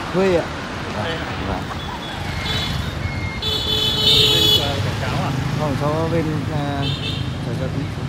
Thuê ạ. Đây à? Vâng. Bên quảng cáo à? Không, cho bên cho tí.